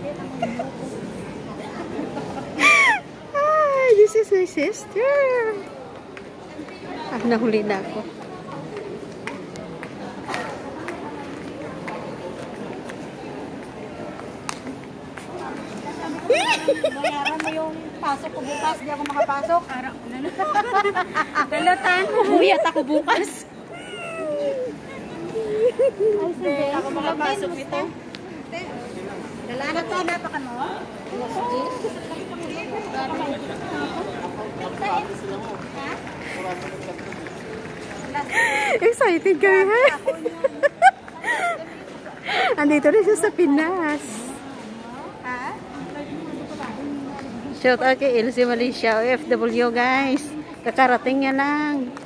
Hi, this is my sister. Ah, nahuli na ako. Bayaran mo yung pasok ko bukas, di ako makapasok. Dalataan mo, buyat ako bukas. Ay, sige. Ako makapasok ito. Dalaan ito, napakan mo? Excited ka ha? Andito rin siya sa Pinas. Shout out kay Elsie Malaysia, OFW guys. Kakarating niya lang.